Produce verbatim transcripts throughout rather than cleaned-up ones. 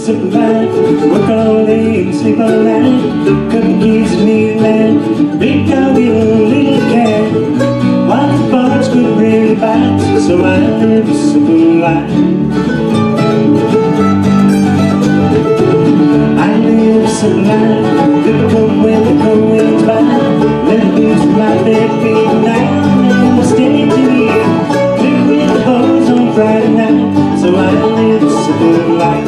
simple life, work all day and sleep all night. Couple kids and me and land, big doggy, little cat. While the bars could really bite, so I live a simple life. I live a simple life, good coat when the cold winds by. Let the beats of my bed beat down, and I stay to the end. Live with the boys on Friday night, so I live a simple life.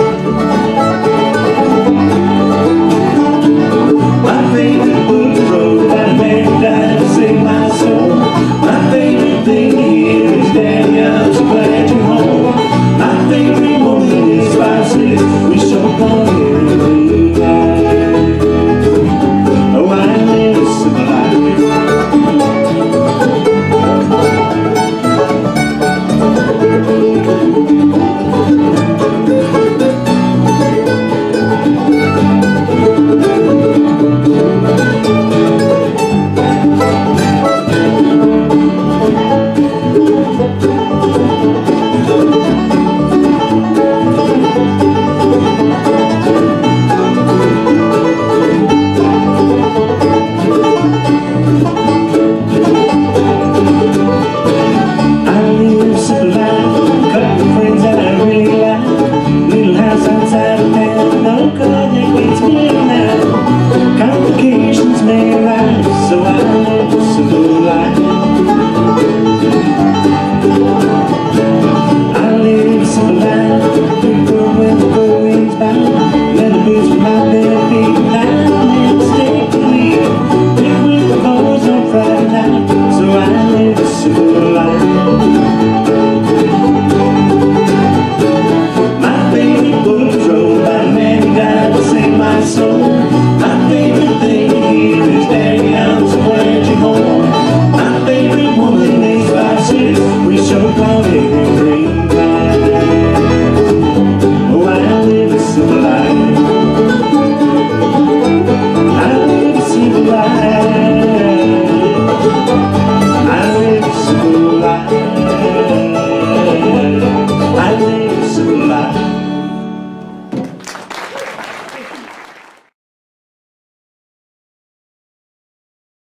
My favorite book road by the man who died to save my soul. My favorite thing here is Daddy, I'm so glad you're home. My favorite woman is spices, we show on every night. Oh, I live a simple life. Complications may arise, so I live a simple life. I live a simple life, people when the cold winds by. Let the boots from my bed beat down, and stay to leave. Live with the boys on Friday night, so I live a simple life. My favorite book was wrote by the man who died to save my soul. My favorite thing here is Daddy, I'm so glad you're home. My favorite woman is spices, we show quality.